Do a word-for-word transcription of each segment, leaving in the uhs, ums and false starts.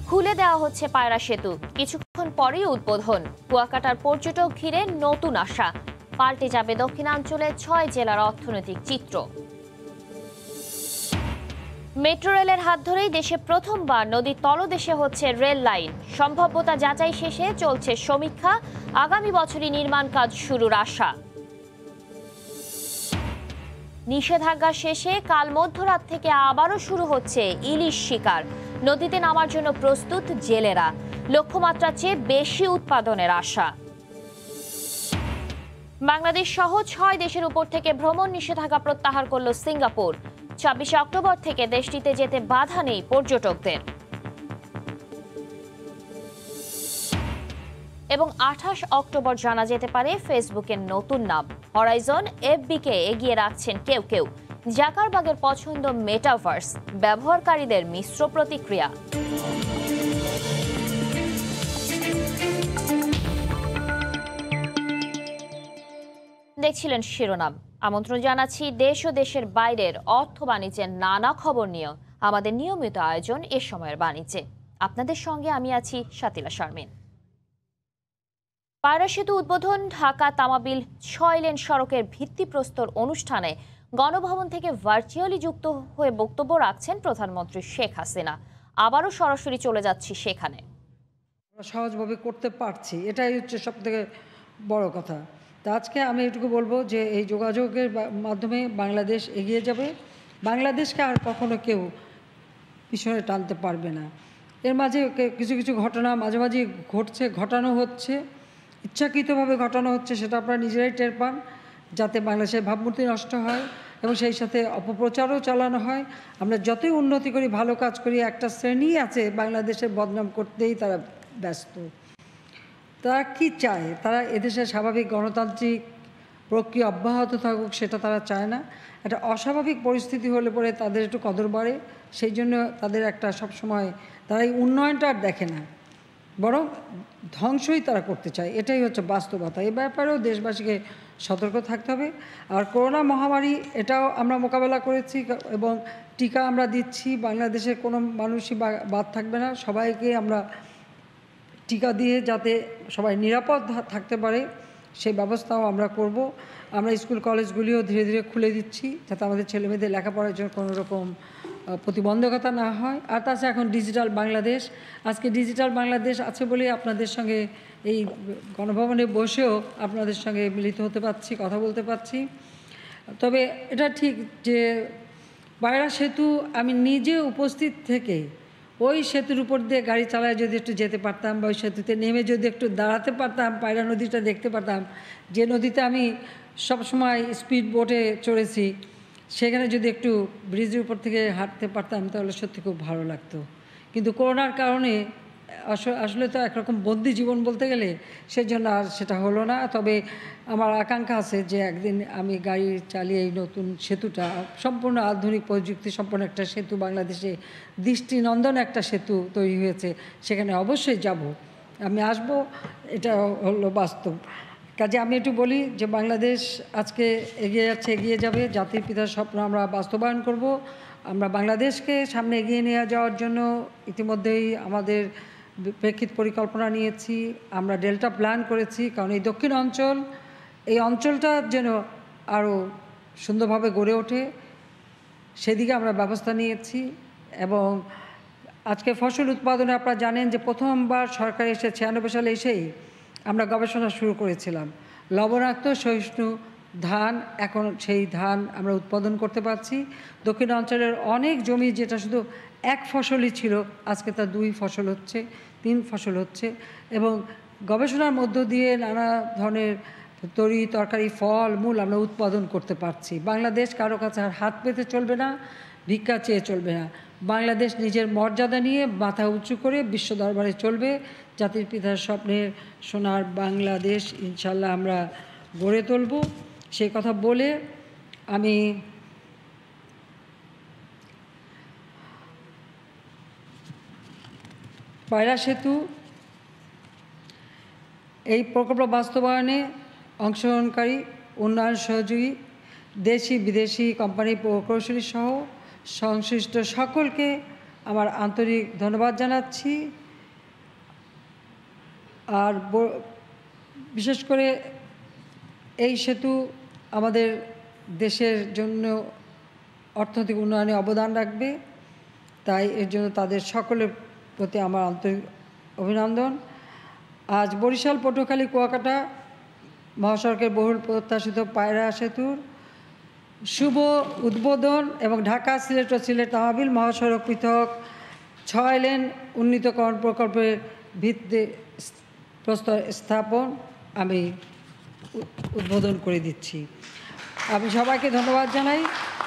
খুলে দেওয়া হচ্ছে পায়রা সেতু, কিছুক্ষণ পরেই উদ্বোধন। কুয়াকাটার পর্যটক ঘিরে নতুন আশা, পাল্টে যাবে দক্ষিণাঞ্চলের ছয় জেলার অর্থনৈতিক চিত্র। মেট্রো রেলের হাত ধরেই দেশে প্রথমবার নদীর তলদেশে হচ্ছে রেল লাইন। সম্ভাব্যতা যাচাই শেষে চলছে সমীক্ষা, আগামী বছরই নির্মাণ কাজ শুরুর আশা। নিষেধাজ্ঞা শেষে কাল মধ্যরাত থেকে আবারও শুরু হচ্ছে ইলিশ শিকার। নদীতে নামার জন্য প্রস্তুত জেলেরা, লক্ষ্যমাত্রার চেয়ে বেশি উৎপাদনের আশা। বাংলাদেশ সহ ছয় দেশের উপর থেকে ভ্রমণ নিষেধাজ্ঞা প্রত্যাহার করল সিঙ্গাপুর। ছাব্বিশে অক্টোবর থেকে দেশটিতে যেতে বাধা নেই পর্যটকদের। এবং আঠাশ অক্টোবর জানা যেতে পারে ফেসবুকের নতুন নাম। হরাইজন এফবি কে এগিয়ে রাখছেন কেউ কেউ। জাকারবার্গের পছন্দ মেটাভার্স, ব্যবহারকারীদের মিশ্র প্রতিক্রিয়া। দেখছিলেন শিরোনাম। আমন্ত্রণ জানাচ্ছি দেশ ও দেশের বাইরের অর্থ বাণিজ্যের নানা খবর নিয়ে আমাদের নিয়মিত আয়োজন এ সময়ের বাণিজ্যে। আপনাদের সঙ্গে আমি আছি শাতিলা শারমিন। পায়রা সেতু উদ্বোধন, ঢাকা তামাবিল ছয় লেন সড়কের ভিত্তিপ্রস্তর অনুষ্ঠানে গণভবন থেকে ভার্চুয়ালি যুক্ত হয়ে বক্তব্য রাখছেন প্রধানমন্ত্রী শেখ হাসিনা। আবারও সরাসরি চলে যাচ্ছি সেখানে। সহজভাবে করতে পারছি, এটাই হচ্ছে সব থেকে বড় কথা। তা আজকে আমি এটুকু বলবো যে এই যোগাযোগের মাধ্যমে বাংলাদেশ এগিয়ে যাবে। বাংলাদেশকে আর কখনো কেউ পিছনে টানতে পারবে না। এর মাঝে কিছু কিছু ঘটনা মাঝে মাঝে ঘটছে, ঘটানো হচ্ছে, ইচ্ছাকৃতভাবে ঘটানো হচ্ছে, সেটা আপনারা নিজেরাই টের পান, যাতে বাংলাদেশের ভাবমূর্তি নষ্ট হয় এবং সেই সাথে অপপ্রচারও চালানো হয়। আমরা যতই উন্নতি করি, ভালো কাজ করি, একটা শ্রেণী আছে বাংলাদেশের বদনাম করতেই তারা ব্যস্ত। তারা কি চায়? তারা এদেশের স্বাভাবিক গণতান্ত্রিক প্রক্রিয়া অব্যাহত থাকুক, সেটা তারা চায় না। একটা অস্বাভাবিক পরিস্থিতি হলে পরে তাদের একটু কদর বাড়ে, সেই জন্য তাদের একটা সবসময় তারা এই উন্নয়নটা আর দেখে না, বরং ধ্বংসই তারা করতে চায়। এটাই হচ্ছে বাস্তবতা। এই ব্যাপারেও দেশবাসীকে সতর্ক থাকতে হবে। আর করোনা মহামারী, এটাও আমরা মোকাবেলা করেছি এবং টিকা আমরা দিচ্ছি। বাংলাদেশের কোনো মানুষই বাদ থাকবে না, সবাইকে আমরা টিকা দিয়ে যাতে সবাই নিরাপদ থাকতে পারে সেই ব্যবস্থাও আমরা করব। আমরা স্কুল কলেজগুলিও ধীরে ধীরে খুলে দিচ্ছি, যাতে আমাদের ছেলেমেয়েদের লেখাপড়ার জন্য কোনো রকম প্রতিবন্ধকতা না হয়। আর তাছাড়া এখন ডিজিটাল বাংলাদেশ, আজকে ডিজিটাল বাংলাদেশ আছে বলেই আপনাদের সঙ্গে এই গণভবনে বসেও আপনাদের সঙ্গে মিলিত হতে পারছি, কথা বলতে পারছি। তবে এটা ঠিক যে পায়রা সেতু আমি নিজে উপস্থিত থেকে ওই সেতুর উপর দিয়ে গাড়ি চালায় যদি একটু যেতে পারতাম, বা ওই সেতুতে নেমে যদি একটু দাঁড়াতে পারতাম, পায়রা নদীটা দেখতে পারতাম, যে নদীতে আমি সবসময় স্পিড বোটে চড়েছি, সেখানে যদি একটু ব্রিজের উপর থেকে হাঁটতে পারতাম তাহলে সত্যি খুব ভালো লাগতো। কিন্তু করোনার কারণে আসলে তো একরকম বন্দি জীবন বলতে গেলে, সেজন্য আর সেটা হলো না। তবে আমার আকাঙ্ক্ষা আছে যে একদিন আমি গাড়ি চালিয়ে এই নতুন সেতুটা, সম্পূর্ণ আধুনিক প্রযুক্তি সম্পন্ন একটা সেতু, বাংলাদেশে দৃষ্টিনন্দন একটা সেতু তৈরি হয়েছে, সেখানে অবশ্যই যাব, আমি আসব, এটা হলো বাস্তব। কাজে আমি একটু বলি যে বাংলাদেশ আজকে এগিয়ে যাচ্ছে, এগিয়ে যাবে। জাতির পিতার স্বপ্ন আমরা বাস্তবায়ন করব। আমরা বাংলাদেশকে সামনে এগিয়ে নিয়ে যাওয়ার জন্য ইতিমধ্যেই আমাদের প্রেক্ষিত পরিকল্পনা নিয়েছি, আমরা ডেল্টা প্ল্যান করেছি, কারণ এই দক্ষিণ অঞ্চল, এই অঞ্চলটা যেন আরও সুন্দরভাবে গড়ে ওঠে সেদিকে আমরা ব্যবস্থা নিয়েছি। এবং আজকে ফসল উৎপাদনে আপনারা জানেন যে প্রথমবার সরকার এসে ছিয়ানব্বই সালে এসেই আমরা গবেষণা শুরু করেছিলাম লবণাক্ত সহিষ্ণু ধান। এখন সেই ধান আমরা উৎপাদন করতে পারছি। দক্ষিণ অঞ্চলের অনেক জমি যেটা শুধু এক ফসলই ছিল, আজকে তা দুই ফসল হচ্ছে, তিন ফসল হচ্ছে। এবং গবেষণার মধ্য দিয়ে নানা ধরনের তরি তরকারি, ফল মূল আমরা উৎপাদন করতে পারছি। বাংলাদেশ কারো কাছে আর হাত পেতে চলবে না, ভিক্ষা চেয়ে চলবে না। বাংলাদেশ নিজের মর্যাদা নিয়ে মাথা উঁচু করে বিশ্ব দরবারে চলবে। জাতির পিতার স্বপ্নের সোনার বাংলাদেশ ইনশাল্লাহ আমরা গড়ে তুলব। সেই কথা বলে আমি পায়রা সেতু এই প্রকল্প বাস্তবায়নে অংশগ্রহণকারী উন্নয়ন সহযোগী দেশি বিদেশি কোম্পানি প্রকৌশলী সহ সংশ্লিষ্ট সকলকে আমার আন্তরিক ধন্যবাদ জানাচ্ছি। আর বিশেষ করে এই সেতু আমাদের দেশের জন্য অর্থনৈতিক উন্নয়নে অবদান রাখবে, তাই এর জন্য তাদের সকলের প্রতি আমার আন্তরিক অভিনন্দন। আজ বরিশাল পটুয়াখালী কুয়াকাটা মহাসড়কের বহুল প্রত্যাশিত পায়রা সেতুর শুভ উদ্বোধন এবং ঢাকা সিলেট ও সিলেট তামাবিল মহাসড়ক পৃথক ছয় লেন উন্নীতকরণ প্রকল্পের ভিত্তি প্রস্তর স্থাপন আমি উদ্বোধন করে দিচ্ছি। আমি সবাইকে ধন্যবাদ জানাই।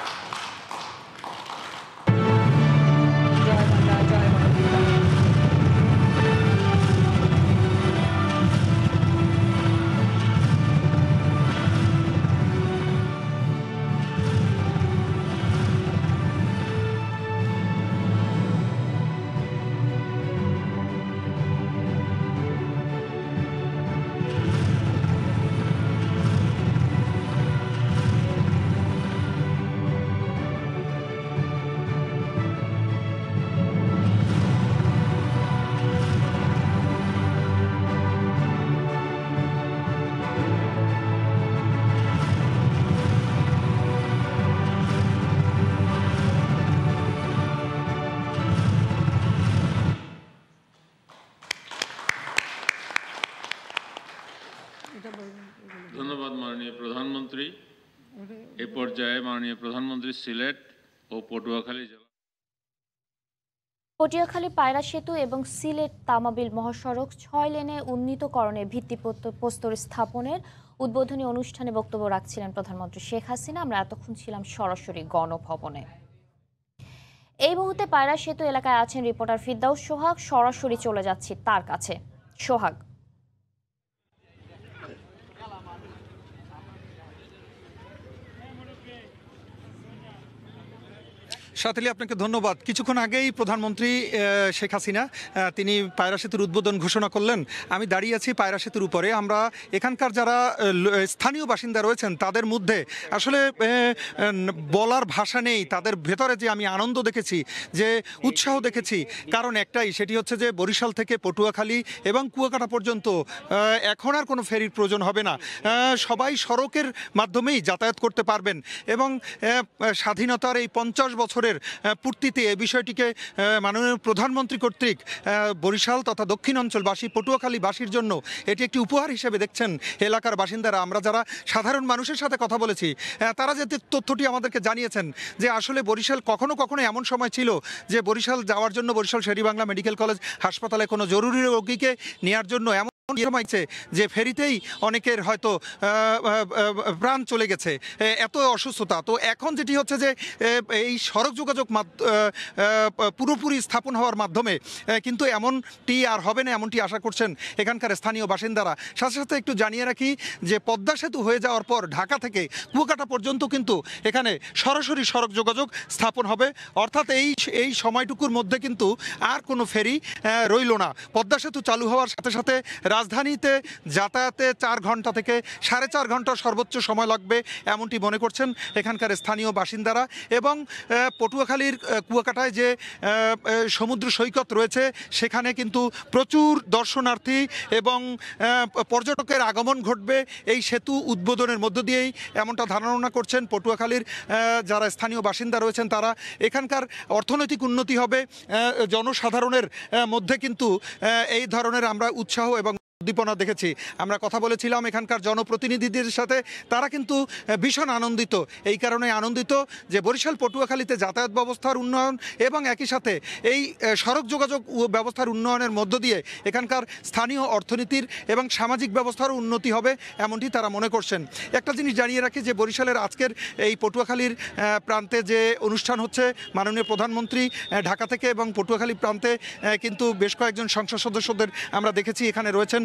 ধন্যবাদ মাননীয় প্রধানমন্ত্রী। এ পর্যায়ে মাননীয় প্রধানমন্ত্রী সিলেট ও পটুয়াখালী জেলা পটুয়াখালী পায়রা সেতু এবং সিলেট তামাবিল মহাসড়ক ছয় লেনে উন্নীতকরণে ভিত্তিপ্রস্তর স্থাপনের উদ্বোধনী অনুষ্ঠানে বক্তব্য রাখছিলেন প্রধানমন্ত্রী শেখ হাসিনা। আমরা এতক্ষণ ছিলাম সরাসরি গণভবনে। এই মুহূর্তে পায়রা সেতু এলাকায় আছেন রিপোর্টার ফিরদাউস সোহাগ। সরাসরি চলে যাচ্ছি তার কাছে। সোহাগ, সাথী আপনাকে ধন্যবাদ। কিছুক্ষণ আগেই প্রধানমন্ত্রী শেখ হাসিনা তিনি পায়রা সেতুর উদ্বোধন ঘোষণা করলেন। আমি দাঁড়িয়ে আছি পায়রা সেতুর উপরে। আমরা এখানকার যারা স্থানীয় বাসিন্দা রয়েছেন তাদের মধ্যে আসলে বলার ভাষা নেই। তাদের ভেতরে যে আমি আনন্দ দেখেছি, যে উৎসাহ দেখেছি, কারণ একটাই, সেটি হচ্ছে যে বরিশাল থেকে পটুয়াখালী এবং কুয়াকাটা পর্যন্ত এখন আর কোনো ফেরির প্রয়োজন হবে না। সবাই সড়কের মাধ্যমেই যাতায়াত করতে পারবেন এবং স্বাধীনতার এই পঞ্চাশ বছরের পূর্তিতে এই বিষয়টিকে মাননীয় প্রধানমন্ত্রী কর্তৃক বরিশাল তথা দক্ষিণ অঞ্চলবাসী পটুয়াখালীবাসীর জন্য এটি একটি উপহার হিসেবে দেখছেন এলাকার বাসিন্দারা। আমরা যারা সাধারণ মানুষের সাথে কথা বলেছি তারা যে তথ্যটি আমাদেরকে জানিয়েছেন যে আসলে বরিশাল কখনো কখনো এমন সময় ছিল যে বরিশাল যাওয়ার জন্য, বরিশাল শের-ই-বাংলা মেডিকেল কলেজ হাসপাতালে কোনো জরুরি রোগীকে নেওয়ার জন্য এমন যে ফেরিতেই অনেকের হয়তো প্রাণ চলে গেছে, এত অসুস্থতা। তো এখন যেটি হচ্ছে যে এই সড়ক যোগাযোগ পুরোপুরি স্থাপন হওয়ার মাধ্যমে কিন্তু এমনটি আর হবে না, এমনটি আশা করছেন এখানকার স্থানীয় বাসিন্দারা। সাথে সাথে একটু জানিয়ে রাখি যে পদ্মা সেতু হয়ে যাওয়ার পর ঢাকা থেকে কুয়াকাটা পর্যন্ত কিন্তু এখানে সরাসরি সড়ক যোগাযোগ স্থাপন হবে। অর্থাৎ এই এই সময়টুকুর মধ্যে কিন্তু আর কোনো ফেরি রইল না। পদ্মা সেতু চালু হওয়ার সাথে সাথে রাজধানীতে যাতায়াতে চার ঘন্টা থেকে সাড়ে চার ঘন্টা সর্বোচ্চ সময় লাগবে এমনটি মনে করছেন এখানকার স্থানীয় বাসিন্দারা। এবং পটুয়াখালীর কুয়াকাটায় যে সমুদ্র সৈকত রয়েছে সেখানে কিন্তু প্রচুর দর্শনার্থী এবং পর্যটকের আগমন ঘটবে এই সেতু উদ্বোধনের মধ্য দিয়েই, এমনটা ধারণা করছেন পটুয়াখালীর যারা স্থানীয় বাসিন্দা রয়েছেন তারা। এখানকার অর্থনৈতিক উন্নতি হবে, জনসাধারণের মধ্যে কিন্তু এই ধরনের আমরা উৎসাহ এবং উদ্দীপনা দেখেছি। আমরা কথা বলেছিলাম এখানকার জনপ্রতিনিধিদের সাথে, তারা কিন্তু ভীষণ আনন্দিত। এই কারণে আনন্দিত যে বরিশাল পটুয়াখালীতে যাতায়াত ব্যবস্থার উন্নয়ন এবং একই সাথে এই সড়ক যোগাযোগ ব্যবস্থার উন্নয়নের মধ্য দিয়ে এখানকার স্থানীয় অর্থনীতির এবং সামাজিক ব্যবস্থারও উন্নতি হবে এমনটি তারা মনে করছেন। একটা জিনিস জানিয়ে রাখি যে বরিশালের আজকের এই পটুয়াখালীর প্রান্তে যে অনুষ্ঠান হচ্ছে, মাননীয় প্রধানমন্ত্রী ঢাকা থেকে এবং পটুয়াখালী প্রান্তে কিন্তু বেশ কয়েকজন সংসদ সদস্যদের আমরা দেখেছি এখানে রয়েছেন।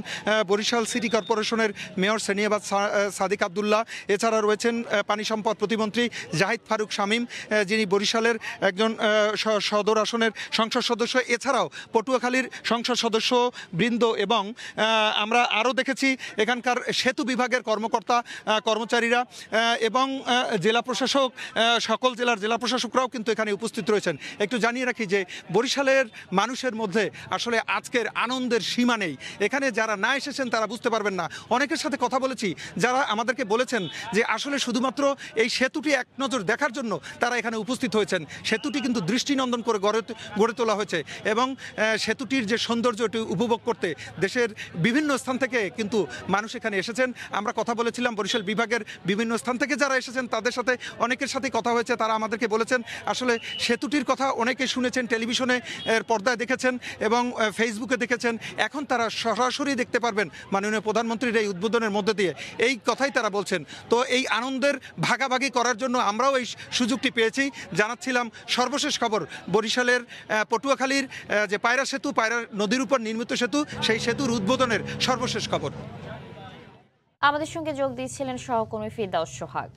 বরিশাল সিটি কর্পোরেশনের মেয়র সেনিয়াবাদ সাদিক আবদুল্লাহ, এছাড়া রয়েছেন পানি সম্পদ প্রতিমন্ত্রী জাহিদ ফারুক শামীম, যিনি বরিশালের একজন সদর আসনের সংসদ সদস্য, এছাড়াও পটুয়াখালীর সংসদ সদস্য বৃন্দ, এবং আমরা আরও দেখেছি এখানকার সেতু বিভাগের কর্মকর্তা কর্মচারীরা এবং জেলা প্রশাসক, সকল জেলার জেলা প্রশাসকরাও কিন্তু এখানে উপস্থিত রয়েছেন। একটু জানিয়ে রাখি যে বরিশালের মানুষের মধ্যে আসলে আজকের আনন্দের সীমা নেই। এখানে যারা না এসেছেন তারা বুঝতে পারবেন না। অনেকের সাথে কথা বলেছি যারা আমাদেরকে বলেছেন যে আসলে শুধুমাত্র এই সেতুটি এক নজর দেখার জন্য তারা এখানে উপস্থিত হয়েছেন। সেতুটি কিন্তু দৃষ্টিনন্দন করে গড়ে গড়ে তোলা হয়েছে এবং সেতুটির যে সৌন্দর্যটি উপভোগ করতে দেশের বিভিন্ন স্থান থেকে কিন্তু মানুষ এখানে এসেছেন। আমরা কথা বলেছিলাম বরিশাল বিভাগের বিভিন্ন স্থান থেকে যারা এসেছেন তাদের সাথে, অনেকের সাথে কথা হয়েছে। তারা আমাদেরকে বলেছেন আসলে সেতুটির কথা অনেকে শুনেছেন, টেলিভিশনে এর পর্দায় দেখেছেন এবং ফেসবুকে দেখেছেন, এখন তারা সরাসরি দেখতে পারবেন মাননীয় প্রধানমন্ত্রীর এই উদ্বোধনের মধ্যে দিয়ে। এই কথাই তারা বলছেন। তো এই আনন্দের ভাগাভাগি করার জন্য আমরাও এই সুযোগটি পেয়েছি। জানাচ্ছিলাম সর্বশেষ খবর বরিশালের পটুয়াখালীর যে পায়রা সেতু, পায়রা নদীর উপর নির্মিত সেতু, সেই সেতুর উদ্বোধনের সর্বশেষ খবর। আমাদের সঙ্গে যোগ দিয়েছিলেন সহকর্মী Firdaus Sohag.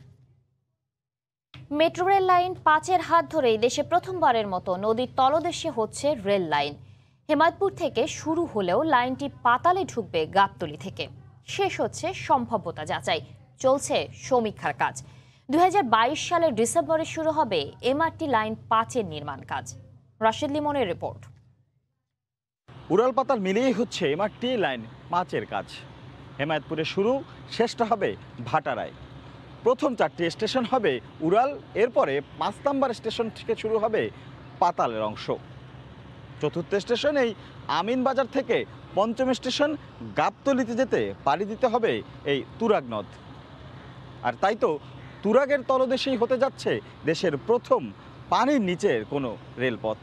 Metro rail line পাঁচের হাত ধরেই দেশে প্রথমবারের মতো নদীর তলদেশে হচ্ছে রেল লাইন। হেমায়তপুর থেকে শুরু হলেও লাইনটি পাতালে ঢুকবে গাবতলী থেকে। শেষ হচ্ছে সম্ভাব্যতা যাচাই, চলছে সমীক্ষার কাজ। দুই হাজার বাইশ সালের ডিসেম্বরে শুরু হবে এমআরটি লাইন পাঁচের নির্মাণ কাজ। রাশেদ লিমনের রিপোর্ট। উড়াল পাতাল মিলিয়েই হচ্ছে এমআরটি লাইন পাঁচের কাজ। হেমায়তপুরে শুরু, শেষটা হবে ভাটারায়। প্রথম চারটি স্টেশন হবে উড়াল, এরপরে পাঁচ নাম্বার স্টেশন থেকে শুরু হবে পাতালের অংশ। চতুর্থ স্টেশন এই আমিনবাজার থেকে পঞ্চম স্টেশন গাবতলীতে যেতে পাড়ি দিতে হবে এই তুরাগ নদ। আর তাই তো তুরাগের তলদেশেই হতে যাচ্ছে দেশের প্রথম পানির নিচের কোনো রেলপথ।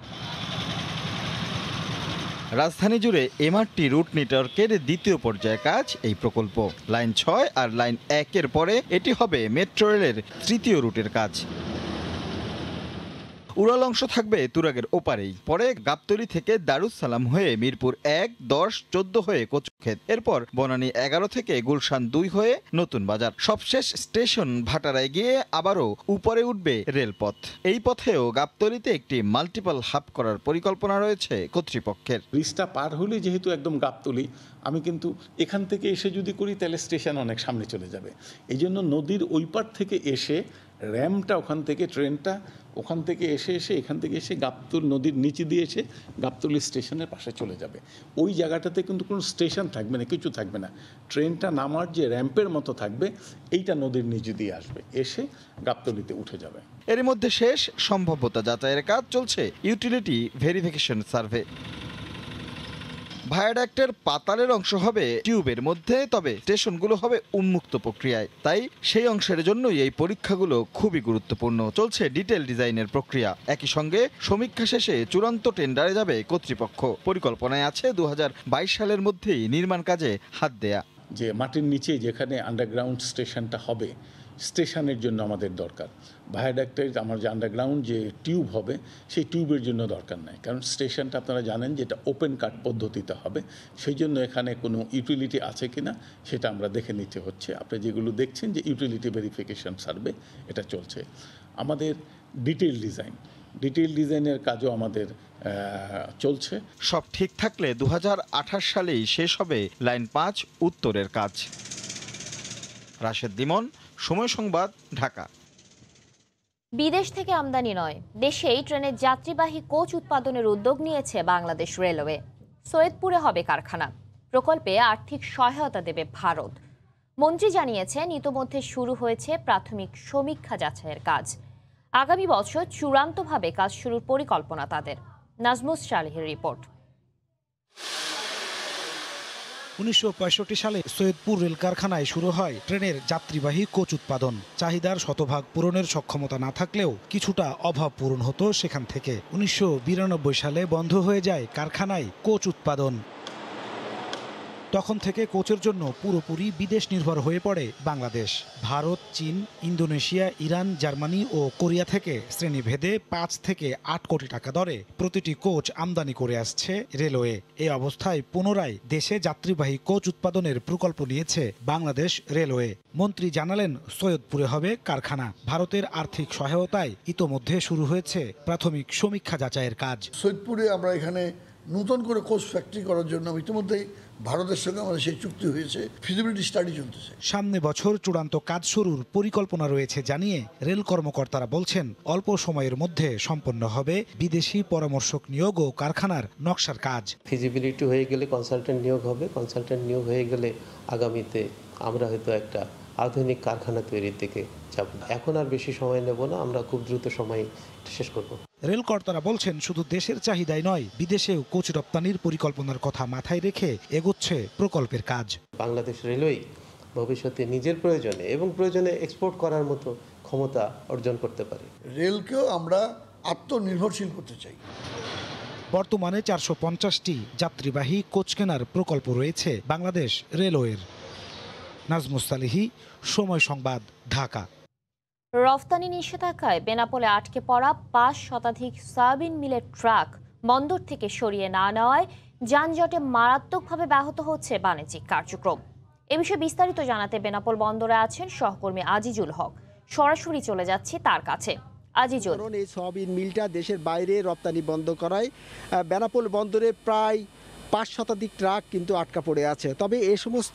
রাজধানী জুড়ে এমআরটি রুট নেটওয়ার্কের দ্বিতীয় পর্যায়ের কাজ এই প্রকল্প। লাইন ছয় আর লাইন একের পরে এটি হবে মেট্রো রেলের তৃতীয় রুটের কাজ। উড়াল অংশ থাকবে তুরাগের ওপারেই, পরে গাবতলী থেকে দারুসালাম হয়ে মিরপুর এক, দশ, চোদ্দ হয়ে কচুক্ষেত, এরপর বনানী এগারো থেকে গুলশান দুই হয়ে নতুন বাজার। সবশেষ স্টেশন ভাটারায় গিয়ে আবারও উপরে উঠবে রেলপথ। এই পথেও গাবতলীতে একটি মাল্টিপল হাব করার পরিকল্পনা রয়েছে কর্তৃপক্ষের। ব্রিজটা পার হলে যেহেতু একদম গাবতলী, আমি কিন্তু এখান থেকে এসে যদি করি তাহলে স্টেশন অনেক সামনে চলে যাবে। এই জন্য নদীর ওই পার থেকে এসে র্যামটা ওখান থেকে, ট্রেনটা ওখান থেকে এসে এসে এখান থেকে এসে গাবতলী নদীর নিচে দিয়ে এসে গাবতলী স্টেশনের পাশে চলে যাবে। ওই জায়গাটাতে কিন্তু কোনো স্টেশন থাকবে না, কিছু থাকবে না। ট্রেনটা নামার যে র্যাম্পের মতো থাকবে, এইটা নদীর নিচে দিয়ে আসবে, এসে গাবতলীতে উঠে যাবে। এর মধ্যে শেষ সম্ভাব্যতা যাচাইয়ের কাজ চলছে, ইউটিলিটি ভেরিফিকেশন সার্ভে। ভায়াডাক্টের পাতালের অংশ হবে টিউবের মধ্যে, তবে স্টেশনগুলো হবে উন্মুক্ত প্রক্রিয়ায়। তাই সেই অংশের জন্যই এই পরীক্ষাগুলো খুবই গুরুত্বপূর্ণ। চলছে ডিটেল ডিজাইনের প্রক্রিয়া। একই সঙ্গে সমীক্ষা শেষে চূড়ান্ত টেন্ডারে যাবে কর্তৃপক্ষ। পরিকল্পনায় আছে দু হাজার বাইশ সালের মধ্যেই নির্মাণ কাজে হাত দেয়া। যে মাটির নিচে যেখানে আন্ডারগ্রাউন্ড স্টেশনটা হবে, স্টেশনের জন্য আমাদের দরকার। ভায়াডাক্টের আমার যে আন্ডারগ্রাউন্ড যে টিউব হবে, সেই টিউবের জন্য দরকার নাই, কারণ স্টেশনটা আপনারা জানেন যে এটা ওপেন কাট পদ্ধতিতে হবে। সেই জন্য এখানে কোনো ইউটিলিটি আছে কিনা সেটা আমরা দেখে নিতে হচ্ছে। আপনি যেগুলো দেখছেন যে ইউটিলিটি ভেরিফিকেশন সার্ভে, এটা চলছে। আমাদের ডিটেইল ডিজাইন ডিটেইল ডিজাইনের কাজও আমাদের চলছে। সব ঠিক থাকলে দু হাজার আঠাশ সালেই শেষ হবে লাইন পাঁচ উত্তরের কাজ। রাশেদ লিমন, সময় সংবাদ, ঢাকা। বিদেশ থেকে আমদানি নয়, দেশেই ট্রেনের যাত্রীবাহী কোচ উৎপাদনের উদ্যোগ নিয়েছে বাংলাদেশ রেলওয়ে। সৈয়দপুরে হবে কারখানা। প্রকল্পে আর্থিক সহায়তা দেবে ভারত। মন্ত্রী জানিয়েছেন ইতোমধ্যে শুরু হয়েছে প্রাথমিক সমীক্ষা যাচাইয়ের কাজ। আগামী বছর চূড়ান্তভাবে কাজ শুরুর পরিকল্পনা তাদের। নাজমুস সালেহের রিপোর্ট। উনিশশো পঁয়ষট্টি সালে সৈয়দপুর রেল কারখানায় শুরু হয় ট্রেনের যাত্রীবাহী কোচ উৎপাদন। চাহিদার শতভাগ পূরণের সক্ষমতা না থাকলেও কিছুটা অভাব পূরণ হতো সেখান থেকে। উনিশশো বিরানব্বই সালে বন্ধ হয়ে যায় কারখানায় কোচ উৎপাদন। তখন থেকে কোচের জন্য পুরোপুরি বিদেশ নির্ভর হয়ে পড়ে বাংলাদেশ। ভারত, চীন, ইন্দোনেশিয়া, ইরান, জার্মানি ও কোরিয়া থেকে শ্রেণীভেদে পাঁচ থেকে আট কোটি টাকা দরে প্রতিটি কোচ আমদানি করে আসছে রেলওয়ে। এই অবস্থায় পুনরায় দেশে যাত্রীবাহী কোচ উৎপাদনের প্রকল্প নিয়েছে বাংলাদেশ রেলওয়ে। মন্ত্রী জানালেন, সৈয়দপুরে হবে কারখানা। ভারতের আর্থিক সহায়তায় ইতোমধ্যে শুরু হয়েছে প্রাথমিক সমীক্ষা যাচাইয়ের কাজ। সৈয়দপুরে আমরা এখানে নতুন করে কোচ ফ্যাক্টরি করার জন্য ইতিমধ্যেই ভারতের সঙ্গে আমাদের সেই চুক্তি হয়েছে, ফিজিবিলিটি স্টাডি চলতেছে। সামনে বছর চূড়ান্ত কাজ শুরুর পরিকল্পনা রয়েছে জানিয়ে রেল কর্মকর্তারা বলছেন, অল্প সময়ের মধ্যে সম্পন্ন হবে বিদেশি পরামর্শক নিয়োগ ও কারখানার নকশার কাজ। ফিজিবিলিটি হয়ে গেলে কনসালটেন্ট নিয়োগ হবে, কনসালটেন্ট নিয়োগ হয়ে গেলে আগামীতে আমরা হয়তো একটা আধুনিক কারখানা তৈরির দিকে যাব। এখন আর বেশি সময় নেব না, আমরা খুব দ্রুত সময় শেষ করব। রেল কর্তারা বলছেন, শুধু দেশের চাহিদাই নয়, বিদেশেও কোচ রপ্তানির পরিকল্পনার কথা মাথায় রেখে এগোচ্ছে প্রকল্পের কাজ। বাংলাদেশ রেলওয়ে ভবিষ্যতে নিজের প্রয়োজনে এবং প্রয়োজনে এক্সপোর্ট করার মতো ক্ষমতা অর্জন করতে পারে। রেলকেও আমরা আত্মনির্ভরশীল করতে চাই। বর্তমানে চারশো পঞ্চাশটি যাত্রীবাহী কোচ কেনার প্রকল্প রয়েছে বাংলাদেশ রেলওয়ের। নাজমুস সালিহি, সময় সংবাদ, ঢাকা। রফতানি নিষেধাজ্ঞায় বেনাপোলে আটকে পড়া পাঁচ শতাধিক সয়াবিন মিলের ট্রাক বন্দর থেকে সরিয়ে না নেওয়ায় যানজটে মারাত্মকভাবে ব্যাহত হচ্ছে বাণিজ্যিক কার্যক্রম। এ বিষয়ে বিস্তারিত জানাতে বেনাপোল বন্দরে আছেন সহকর্মী আজিজুল হক। সরাসরি চলে যাচ্ছি তার কাছে। আজিজুল, এই সয়াবিন মিলটা দেশের বাইরে রপ্তানি বন্ধ করায় বেনাপোল বন্দরে প্রায় পাঁচ শতাধিক ট্রাক কিন্তু আটকা পড়ে আছে। তবে এই সমস্ত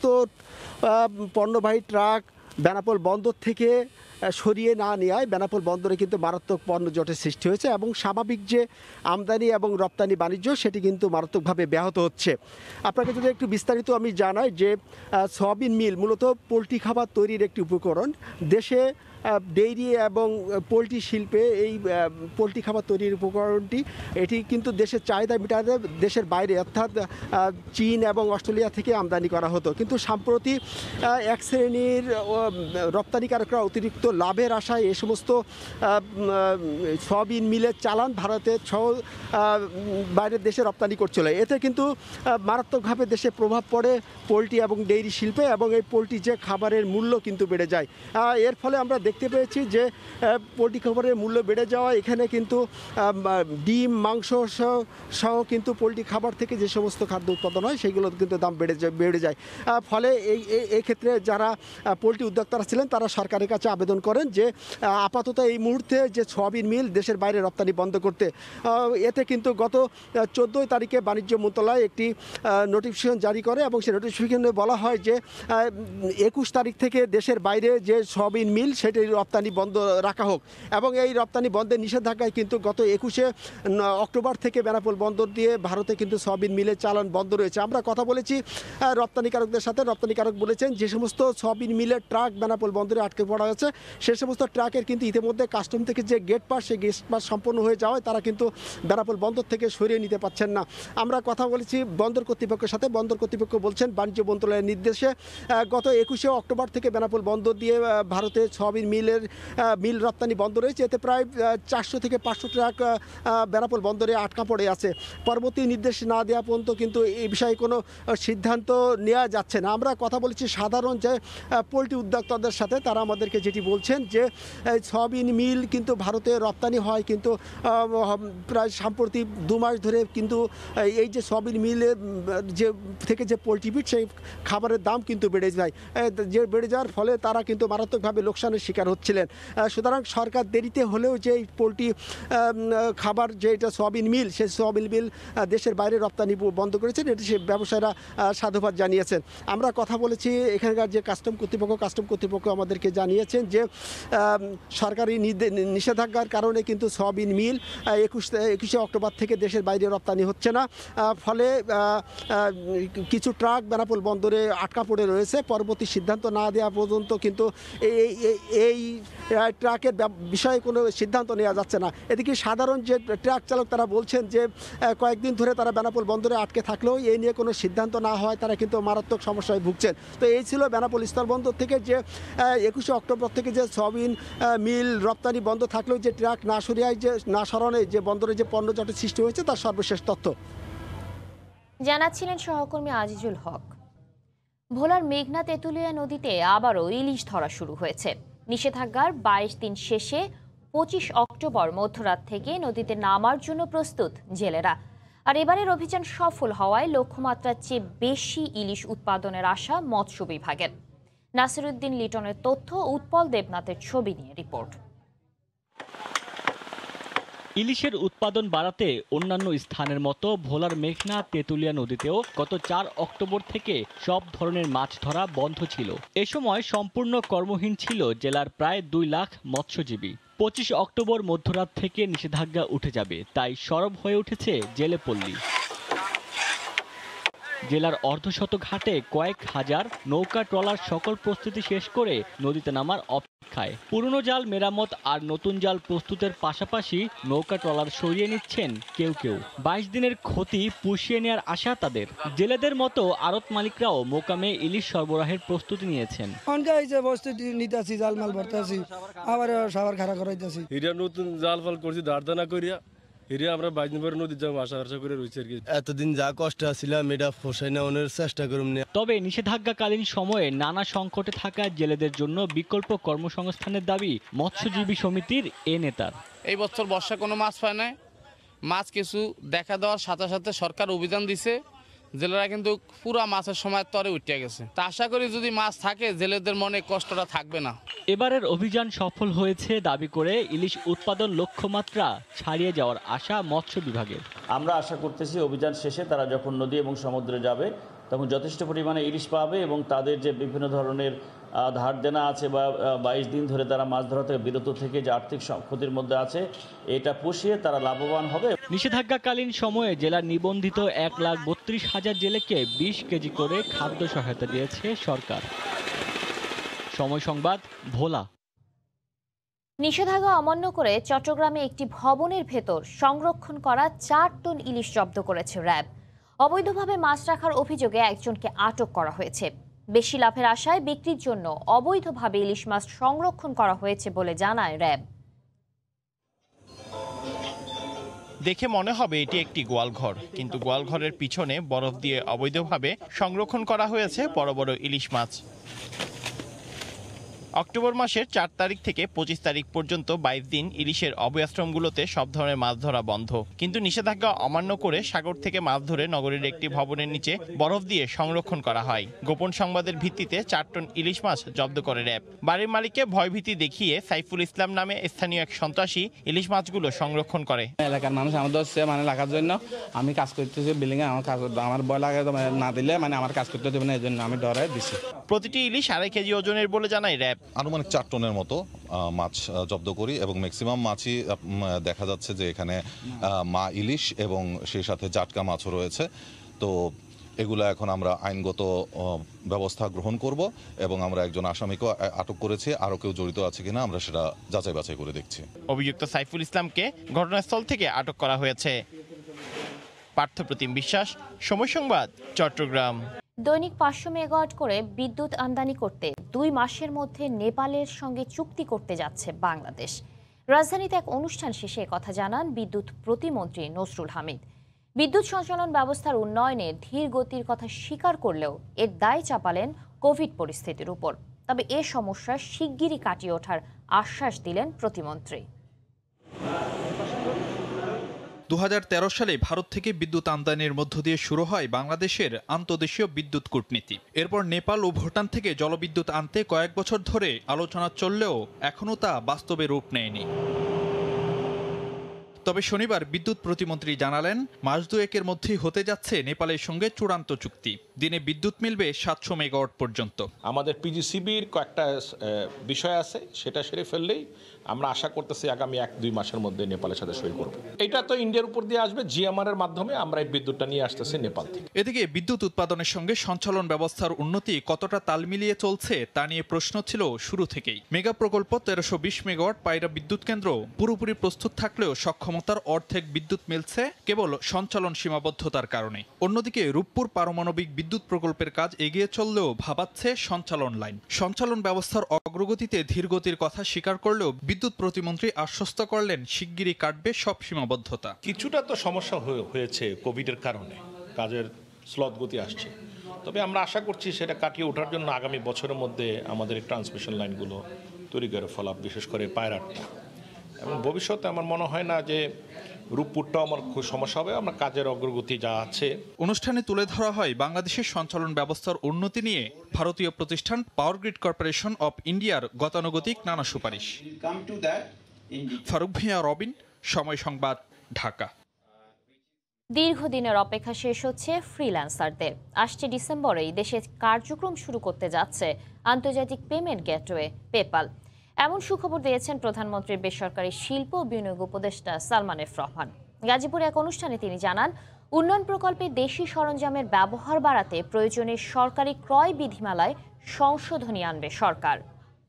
পণ্যবাহী ট্রাক বেনাপোল বন্দর থেকে সরিয়ে না নেওয়ায় বেনাপোল বন্দরে কিন্তু মারাত্মক পণ্য জটের সৃষ্টি হয়েছে এবং স্বাভাবিক যে আমদানি এবং রপ্তানি বাণিজ্য সেটি কিন্তু মারাত্মকভাবে ব্যাহত হচ্ছে। আপনাকে যদি একটু বিস্তারিত আমি জানাই যে সয়াবিন মিল মূলত পোলট্রি খাবার তৈরির একটি উপকরণ। দেশে ডেইরি এবং পোলট্রি শিল্পে এই পোলট্রি খাবার তৈরির উপকরণটি এটি কিন্তু দেশের চাহিদা মেটাতে দেশের বাইরে অর্থাৎ চীন এবং অস্ট্রেলিয়া থেকে আমদানি করা হতো, কিন্তু সম্প্রতি এক শ্রেণীর রপ্তানিকারকরা অতিরিক্ত লাভের আশায় এ সমস্ত সয়াবিন মিলের চালান ভারতের সহ বাইরের দেশে রপ্তানি করছিল। এতে কিন্তু মারাত্মকভাবে দেশে প্রভাব পড়ে পোলট্রি এবং ডেইরি শিল্পে এবং এই পোলট্রি যে খাবারের মূল্য কিন্তু বেড়ে যায়। এর ফলে আমরা দেখতে পেয়েছি যে পোলট্রি খাবারের মূল্য বেড়ে যাওয়া, এখানে কিন্তু ডিম, মাংস সহ কিন্তু পোলট্রি খাবার থেকে যে সমস্ত খাদ্য উৎপাদন হয় সেগুলো কিন্তু দাম বেড়ে যায় বেড়ে যায় ফলে এই এই ক্ষেত্রে যারা পোলট্রি উদ্যোক্তারা ছিলেন তারা সরকারের কাছে আবেদন করেন যে আপাতত এই মুহূর্তে যে সয়াবিন মিল দেশের বাইরে রপ্তানি বন্ধ করতে। এতে কিন্তু গত চোদ্দোই তারিখে বাণিজ্য মন্ত্রণালয় একটি নোটিফিকেশন জারি করে এবং সেই নোটিফিকেশনে বলা হয় যে একুশ তারিখ থেকে দেশের বাইরে যে সয়াবিন মিল সেটি রপ্তানি বন্ধ রাখা হোক এবং এই রপ্তানি বন্ধের নিষেধাজ্ঞায় কিন্তু গত একুশে অক্টোবর থেকে বেনাপোল বন্দর দিয়ে ভারতে কিন্তু সয়াবিন মিলের চালান বন্ধ রয়েছে। আমরা কথা বলেছি রপ্তানিকারকদের সাথে, রপ্তানিকারক বলেছেন যে সমস্ত সয়াবিন মিলের ট্রাক বেনাপোল বন্দরে আটকে পড়া হয়েছে সে সমস্ত ট্রাকের কিন্তু ইতিমধ্যে কাস্টম থেকে যে গেট পাস সেই গেট পাস সম্পন্ন হয়ে যাওয়ায় তারা কিন্তু বেনাপোল বন্দর থেকে সরিয়ে নিতে পারছেন না। আমরা কথা বলেছি বন্দর কর্তৃপক্ষের সাথে, বন্দর কর্তৃপক্ষ বলছেন বাণিজ্য মন্ত্রণালয়ের নির্দেশে গত একুশে অক্টোবর থেকে বেনাপোল বন্দর দিয়ে ভারতে সয়াবিন মিলের মিল রপ্তানি বন্ধ রয়েছে। এতে প্রায় চারশো থেকে পাঁচশো ট্রাক বেনাপোল বন্দরে আটকা পড়ে আছে। পরবর্তী নির্দেশ না দেওয়া পর্যন্ত কিন্তু এই বিষয়ে কোনো সিদ্ধান্ত নেওয়া যাচ্ছে না। আমরা কথা বলেছি সাধারণ যে পোলট্রি উদ্যোক্তাদের সাথে, তারা আমাদেরকে যেটি বলছেন যে সয়াবিন মিল কিন্তু ভারতে রপ্তানি হয় কিন্তু প্রায় সাম্প্রতিক দু মাস ধরে কিন্তু এই যে সয়াবিন মিলের যে থেকে যে পোলট্রি ফিড সেই খাবারের দাম কিন্তু বেড়ে যায়, যে বেড়ে যাওয়ার ফলে তারা কিন্তু মারাত্মকভাবে লোকসানের শিকার হচ্ছিলেন। সুতরাং সরকার দেরিতে হলেও যে পোলট্রি খাবার যে এটা সয়াবিন মিল সেই সয়াবিন মিল দেশের বাইরে রপ্তানি বন্ধ করেছেন, এটি সে ব্যবসায়ীরা সাধুবাদ জানিয়েছেন। আমরা কথা বলেছি এখানকার যে কাস্টম কর্তৃপক্ষ, কাস্টম কর্তৃপক্ষ আমাদেরকে জানিয়েছেন যে সরকারি নিষেধাজ্ঞার কারণে কিন্তু সয়াবিন মিল একুশ একুশে অক্টোবর থেকে দেশের বাইরে রপ্তানি হচ্ছে না, ফলে কিছু ট্রাক বেনাপোল বন্দরে আটকা পড়ে রয়েছে। পরবর্তী সিদ্ধান্ত না দেওয়া পর্যন্ত কিন্তু এই এই ট্রাকের বিষয়ে কোনো সিদ্ধান্ত নেওয়া যাচ্ছে না। এদিকে সাধারণ যে ট্রাক চালক তারা বলছেন যে কয়েকদিন ধরে তারা বেনাপোল বন্দরে আটকে থাকলেও এই নিয়ে কোনো সিদ্ধান্ত না হয় তারা কিন্তু মারাত্মক সমস্যায় ভুগছেন। তো এই ছিল বেনাপোল স্থলবন্দর থেকে যে একুশে অক্টোবর থেকে যে সয়াবিন মিল রপ্তানি বন্ধ থাকলেও যে ট্রাক না সরিয়ে যে না সরানোয় যে বন্দরে যে পণ্য জটের সৃষ্টি হয়েছে তার সর্বশেষ তথ্য জানাচ্ছিলেন সহকর্মী আজিজুল হক। ভোলার মেঘনা তেঁতুলিয়া নদীতে আবারও ইলিশ ধরা শুরু হয়েছে। নিষেধাজ্ঞার বাইশ দিন শেষে পঁচিশ অক্টোবর মধ্যরাত থেকে নদীতে নামার জন্য প্রস্তুত জেলেরা। আর এবারের অভিযান সফল হওয়ায় লক্ষ্যমাত্রার চেয়ে বেশি ইলিশ উৎপাদনের আশা মৎস্য বিভাগের। নাসিরউদ্দিন লিটনের তথ্য, উৎপল দেবনাথের ছবি নিয়ে রিপোর্ট। ইলিশের উৎপাদন বাড়াতে অন্যান্য স্থানের মতো ভোলার মেঘনা তেঁতুলিয়া নদীতেও গত চার অক্টোবর থেকে সব ধরনের মাছ ধরা বন্ধ ছিল। এ সময় সম্পূর্ণ কর্মহীন ছিল জেলার প্রায় দুই লাখ মৎস্যজীবী। পঁচিশ অক্টোবর মধ্যরাত থেকে নিষেধাজ্ঞা উঠে যাবে, তাই সরব হয়ে উঠেছে জেলে পল্লী। জেলার অর্ধশত ঘাটে কয়েক হাজার নৌকা ট্রলার সকল প্রস্তুতি শেষ করে নদীতে নামার অপেক্ষায়। পুরনো জাল মেরামত আর নতুন জাল প্রস্তুতের পাশাপাশি নৌকা ট্রলার সরিয়ে নিচ্ছেন কেউ কেউ। বাইশ দিনের ক্ষতি পুষিয়ে নেওয়ার আশা তাদের। জেলেদের মতো আড়ত মালিকরাও মোকামে ইলিশ সরবরাহের প্রস্তুতি নিয়েছেন। নতুন জাল ফাল করছি দাঁড় করিয়া আমরা বাইশ দিন পরে নদীর যাবো আশা আশা করে রয়েছে। এতদিন যা কষ্ট ছিলাম এটা ফসাই নেওয়ার চেষ্টা করুন। তবে নিষেধাজ্ঞাকালীন সময়ে নানা সংকটে থাকা জেলেদের জন্য বিকল্প কর্মসংস্থানের দাবি মৎস্যজীবী সমিতির এ নেতার। এই বছর বর্ষা কোনো মাছ পায় নাই, মাছ কিছু দেখা দেওয়ার সাথে সাথে সরকার অভিযান দিছে, জেলেরা কিন্তু পুরা মাছের সময় তরে উঠে গেছে। তা আশা করি যদি মাছ থাকে জেলেদের মনে কষ্টটা থাকবে না। এবারের অভিযান সফল হয়েছে দাবি করে ইলিশ উৎপাদন লক্ষ্যমাত্রা ছাড়িয়ে যাওয়ার আশা মৎস্য বিভাগের। আমরা আশা করতেছি অভিযান শেষে তারা যখন নদী এবং সমুদ্রে যাবে তখন যথেষ্ট পরিমাণে ইলিশ পাবে এবং তাদের যে বিভিন্ন ধরনের ধার দেনা আছে বা বাইশ দিন ধরে তারা মাছ ধরা থেকে বিরত থেকে যে আর্থিক ক্ষতির মধ্যে আছে এটা পুষিয়ে তারা লাভবান হবে। নিষেধাজ্ঞাকালীন সময়ে জেলার নিবন্ধিত এক লাখ বত্রিশ হাজার জেলেকে বিশ কেজি করে খাদ্য সহায়তা দিয়েছে সরকার। সময় সংবাদ, ভোলা। নিষেধাজ্ঞা অমান্য করে চট্টগ্রামে একটি ভবনের ভেতর সংরক্ষণ করা চার টন ইলিশ জব্দ করেছে র্যাব। অবৈধভাবে মাছ রাখার অভিযোগে একজনকে আটক করা হয়েছে। বেশি লাভের আশায় বিক্রির জন্য অবৈধভাবে ইলিশ মাছ সংরক্ষণ করা হয়েছে বলে জানায় র্যাব। দেখে মনে হবে এটি একটি গোয়ালঘর, কিন্তু গোয়ালঘরের পিছনে বরফ দিয়ে অবৈধভাবে সংরক্ষণ করা হয়েছে বড় বড় ইলিশ মাছ। অক্টোবর মাসের চার তারিখ থেকে পঁচিশ তারিখ পর্যন্ত বাইশ দিন ইলিশের অভয়াশ্রমগুলোতে সব ধরনের মাছ ধরা বন্ধ, কিন্তু নিষেধাজ্ঞা অমান্য করে সাগর থেকে মাছ ধরে নগরের একটি ভবনের নিচে বরফ দিয়ে সংরক্ষণ করা হয়। গোপন সংবাদের ভিত্তিতে চার টন ইলিশ মাছ জব্দ করে র্যাব। বাড়ির মালিককে ভয়ভীতি দেখিয়ে সাইফুল ইসলাম নামে স্থানীয় এক সন্ত্রাসী ইলিশ মাছগুলো সংরক্ষণ করে। এলাকার মানুষ আমাদের হচ্ছে মানে লাগার জন্য আমি কাজ করতেছি বিল্ডিং এ, আমার কাজ আমার ভয় লাগে না দিলে মানে আমার কাজ করতে দেবে না, এই জন্য আমি ডরে দিছি। প্রতিটি ইলিশ আড়াই কেজি ওজনের বলে জানায় র্যাব। আনুমানিক চার টনের মতো মাছ জব্দ করি এবং ম্যাক্সিমাম মাছই দেখা যাচ্ছে যে এখানে মা ইলিশ এবং সেই সাথে জাটকা মাছও রয়েছে। তো এগুলো এখন আমরা আইনগত ব্যবস্থা গ্রহণ করব এবং আমরা একজন আসামিকেও আটক করেছি, আরও কেউ জড়িত আছে কিনা আমরা সেটা যাচাই বাছাই করে দেখছি। অভিযুক্ত সাইফুল ইসলামকে ঘটনাস্থল থেকে আটক করা হয়েছে। পার্থপ্রতিম বিশ্বাস, সময় সংবাদ, চট্টগ্রাম। দৈনিক পাঁচশো মেগাওয়াট করে বিদ্যুৎ আমদানি করতে দুই মাসের মধ্যে নেপালের সঙ্গে চুক্তি করতে যাচ্ছে বাংলাদেশ। রাজধানীতে এক অনুষ্ঠান শেষে কথা জানান বিদ্যুৎ প্রতিমন্ত্রী নসরুল হামিদ। বিদ্যুৎ সঞ্চালন ব্যবস্থার উন্নয়নে ধীর গতির কথা স্বীকার করলেও এর দায় চাপালেন কোভিড পরিস্থিতির উপর। তবে এ সমস্যা শিগগিরই কাটিয়ে ওঠার আশ্বাস দিলেন প্রতিমন্ত্রী। দু হাজার তেরো সালে ভারত থেকে বিদ্যুৎ আমদানির মধ্য দিয়ে শুরু হয় বাংলাদেশের আন্তদেশীয় বিদ্যুৎ কূটনীতি। এরপর নেপাল ও ভুটান থেকে জলবিদ্যুৎ আনতে কয়েক বছর ধরে আলোচনা চললেও এখনও তা বাস্তবে রূপ নেয়নি। তবে শনিবার বিদ্যুৎ প্রতিমন্ত্রী জানালেন মাস দুয়েকের মধ্যেই হতে যাচ্ছে নেপালের সঙ্গে চূড়ান্ত চুক্তি। দিনে বিদ্যুৎ মিলবে সাতশো মেগাওয়াট পর্যন্ত। আমাদের পিজিসিবির কয়েকটা বিষয় আছে, সেটা সেরে ফেললেই আমরা আশা করতেছি আগামী এক দুই মাসের মধ্যে নেপালের সাথে সই করব। এটা তো ইন্ডিয়ার উপর দিয়ে আসবে, জিএমআর এর মাধ্যমে আমরা এই বিদ্যুৎটা নিয়ে আসতেছি নেপাল থেকে। এদিকে বিদ্যুৎ উৎপাদনের সঙ্গে সঞ্চালন ব্যবস্থার উন্নতি কতটা তাল মিলিয়ে চলছে তা নিয়ে প্রশ্ন ছিল শুরু থেকেই। মেগা প্রকল্প তেরোশো বিশ মেগাওয়াট পায়রা বিদ্যুৎ কেন্দ্র পুরোপুরি প্রস্তুত থাকলেও সক্ষমতার অর্ধেক বিদ্যুৎ মিলছে কেবল সঞ্চালন সীমাবদ্ধতার কারণে। অন্যদিকে রূপপুর পারমাণবিক বিদ্যুৎ প্রকল্পের কাজ এগিয়ে চললেও ভাবাচ্ছে সঞ্চালন লাইন। সঞ্চালন ব্যবস্থার অগ্রগতিতে ধীরগতির কথা স্বীকার করলেও বিদ্যুৎ প্রতিমন্ত্রী আশ্বস্ত করলেন শিগগিরই কাটবে সব সীমাবদ্ধতা। কিছুটা তো সমস্যা হয়েছে কোভিডের কারণে, কাজের স্লথ গতি আসছে, তবে আমরা আশা করছি সেটা কাটিয়ে ওঠার জন্য আগামী বছরের মধ্যে আমাদের ট্রান্সমিশন লাইনগুলো তৈরি করে ফেলা, বিশেষ করে পায়রাটটা। এবং ভবিষ্যতে আমার মনে হয় না যে রূপপুরটাও আমার খুব সমস্যা হবে, আমরা কাজের অগ্রগতি যা আছে। অনুষ্ঠানে তুলে ধরা হয় বাংলাদেশের সঞ্চালন ব্যবস্থার উন্নতি নিয়ে ভারতীয় প্রতিষ্ঠান পাওয়ার গ্রিড কর্পোরেশন অব ইন্ডিয়ার গতানুগতিক নানা সুপারিশ। ফারুক ভিয়া, রবিন, সময় সংবাদ, ঢাকা। দীর্ঘদিনের অপেক্ষা শেষ হচ্ছে ফ্রিল্যান্সারদের। আসছে ডিসেম্বরেই দেশে কার্যক্রম শুরু করতে যাচ্ছে আন্তর্জাতিক পেমেন্ট গেটওয়ে পেপাল। এমন সুখবর দিয়েছেন প্রধানমন্ত্রীর বেসরকারি শিল্প ও বিনিয়োগ উপদেষ্টা সালমান এফ রহমান। গাজীপুরে এক অনুষ্ঠানে তিনি জানান, উন্নয়ন প্রকল্পে দেশি সরঞ্জামের ব্যবহার বাড়াতে প্রয়োজনে সরকারি ক্রয় বিধিমালায় সংশোধনী আনবে সরকার।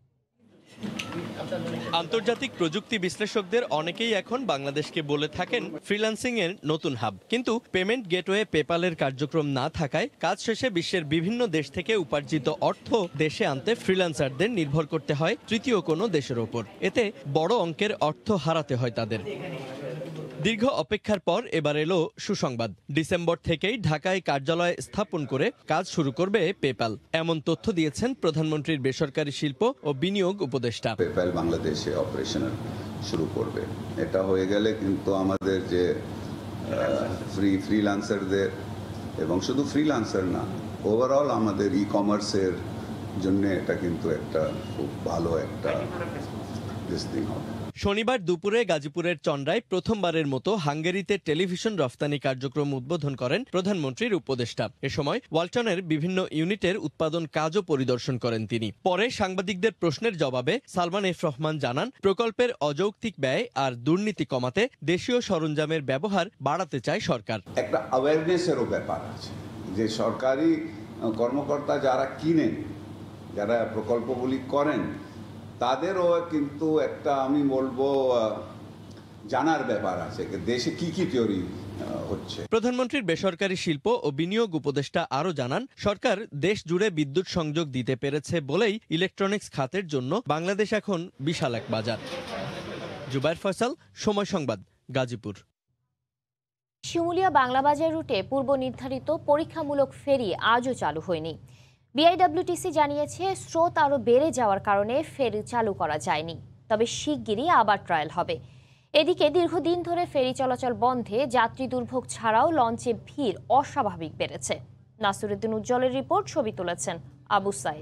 আন্তর্জাতিক প্রযুক্তি বিশ্লেষকদের অনেকেই এখন বাংলাদেশকে বলে থাকেন ফ্রিল্যান্সিং এর নতুন হাব, কিন্তু পেমেন্ট গেটওয়ে পেপালের কার্যক্রম না থাকায় কাজ শেষে বিশ্বের বিভিন্ন দেশ থেকে উপার্জিত অর্থ দেশে আনতে ফ্রিল্যান্সারদের নির্ভর করতে হয় তৃতীয় কোনো দেশের ওপর। এতে বড় অঙ্কের অর্থ হারাতে হয় তাদের। দীর্ঘ অপেক্ষার পর এবার এলো সুসংবাদ। ডিসেম্বর থেকেই ঢাকায় কার্যালয় স্থাপন করে কাজ শুরু করবে পেপ্যাল, এমন তথ্য দিয়েছেন প্রধানমন্ত্রীর বেসরকারি শিল্প ও বিনিয়োগ উপদেষ্টা। পেপ্যাল বাংলাদেশে অপারেশন শুরু করবে। এটা হয়ে গেলে কিন্তু আমাদের যে ফ্রি ফ্রিল্যান্সারদের এবং শুধু ফ্রিল্যান্সার না, ওভারঅল আমাদের ই কমার্সের জন্য এটা কিন্তু একটা খুব ভালো একটা ডিসিশন হবে। শনিবার দুপুরে গাজীপুরের চন্দ্রায় প্রথমবারের মতো হাঙ্গেরিতে টেলিভিশন রফতানি কার্যক্রম উদ্বোধন করেন প্রধানমন্ত্রীর উপদেষ্টা। এ সময় ওয়ালটনের বিভিন্ন ইউনিটের উৎপাদন কাজও পরিদর্শন করেন তিনি। পরে সাংবাদিকদের প্রশ্নের জবাবে সালমান এফ রহমান জানান, প্রকল্পের অযৌক্তিক ব্যয় আর দুর্নীতি কমাতে দেশীয় সরঞ্জামের ব্যবহার বাড়াতে চায় সরকার। একটা অ্যাওয়ারনেসেরও ব্যাপার আছে যে সরকারি কর্মকর্তা যারা কিনেন, যারা প্রকল্পগুলি করেন, তাদেরও কিন্তু একটা আমি বলবো জানার ব্যাপার আছে দেশে কি কি তৈরি হচ্ছে। প্রধানমন্ত্রীর বেসরকারি শিল্প ও বিনিয়োগ উপদেষ্টা আরও জানান, সরকার দেশ জুড়ে বিদ্যুৎ সংযোগ দিতে পেরেছে বলেই ইলেকট্রনিক্স খাতের জন্য বাংলাদেশ এখন বিশাল এক বাজার। জুবায়ের ফয়সাল, সময় সংবাদ, গাজীপুর। শিমুলিয়া বাংলা বাজার রুটে পূর্ব নির্ধারিত পরীক্ষামূলক ফেরি আজও চালু হয়নি। বিআইডব্লিউটিসি জানিয়েছে, স্রোত আরও বেড়ে যাওয়ার কারণে ফেরি চালু করা যায়নি, তবে শিগগিরই আবার ট্রায়াল হবে। এদিকে দীর্ঘদিন ধরে ফেরি চলাচল বন্ধে যাত্রী দুর্ভোগ ছাড়াও লঞ্চে ভিড় অস্বাভাবিক বেড়েছে। নাসিরউদ্দিন উজ্জ্বলের রিপোর্ট, ছবি তুলেছেন আবু সাইদ।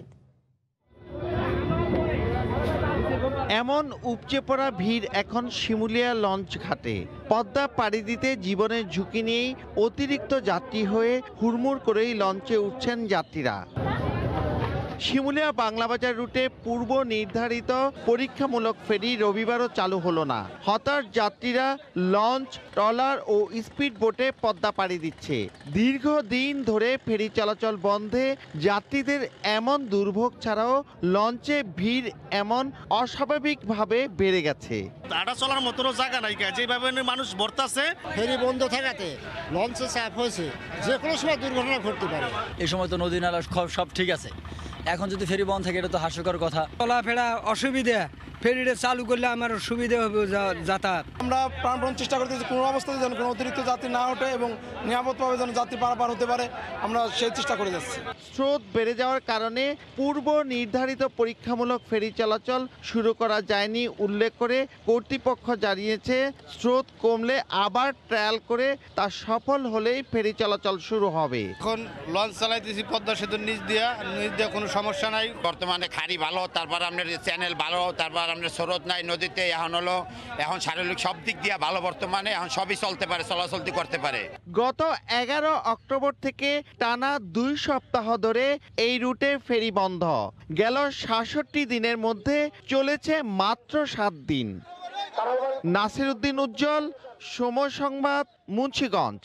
এমন উপচে পড়া ভিড় এখন শিমুলিয়া লঞ্চ ঘাটে। পদ্মা পাড়ি দিতে জীবনের ঝুঁকি নিয়েই অতিরিক্ত যাত্রী হয়ে হুড়মুড় করেই লঞ্চে উঠছেন যাত্রীরা। শিমুলিয়া বাংলাবাজার রুটে পূর্ব নির্ধারিত পরীক্ষামূলক ফেরি রবিবারও চালু হলো না। হতাশ যাত্রীরা লঞ্চ, ট্রলার ও স্পিড বোটে পদ্মা পাড়ি দিচ্ছে। দীর্ঘদিন ধরে ফেরি চলাচল বন্ধে যাত্রীদের এমন দুর্ভোগ ছাড়াও লঞ্চে ভিড় এমন অস্বাভাবিকভাবে বেড়ে গেছে। আটা চলার মতো জায়গা নাই, যেভাবে মানুষ ভরতাছে। ফেরি বন্ধ থাকাতে লঞ্চে চাপ হয়েছে, যে কোনো সময় দুর্ঘটনা ঘটতে পারে। এই সময় তো নদী নালা সব ঠিক আছে, এখন যদি ফেরি বন্ধ থাকে এটা তো হাস্যকর কথা। চলাফেরা অসুবিধা, ফেরিটা চালু করলে আমার সুবিধা হবে যাতায়াত। আমরা প্রাণপণ চেষ্টা করতেছি কোনো অবস্থাতে যেন কোনো অতিরিক্ত যাত্রী না ওঠে এবং নিরাপদভাবে যেন যাত্রী পারাপার হতে পারে, আমরা সেই চেষ্টা করে যাচ্ছি। স্রোত বেড়ে যাওয়ার কারণে পূর্ব নির্ধারিত পরীক্ষামূলক ফেরি চলাচল শুরু করা যায়নি উল্লেখ করে কর্তৃপক্ষ জানিয়েছে, স্রোত কমলে আবার ট্রায়াল করে তা সফল হলেই ফেরি চলাচল শুরু হবে। এখন লঞ্চ চালাইতেছি পদ্মা সেতুর নিচ দিয়া, নিচ দিয়া কোনো সমস্যা নাই। বর্তমানে খাড়ি ভালো, তারপর আপনার চ্যানেল ভালো, তারপর আপনার স্রোত নাই নদীতে, এখন হলো এখন শারীরিক সব দিক দিয়ে ভালো, বর্তমানে এখন সবই চলতে পারে, চলাচলতি করতে পারে। গত এগারো অক্টোবর থেকে টানা দুই সপ্তাহ ধরে এই রুটে ফেরি বন্ধ। গেল সাতষট্টি দিনের মধ্যে চলেছে মাত্র সাত দিন। নাসিরউদ্দিন উজ্জ্বল, সময় সংবাদ, মুন্সিগঞ্জ।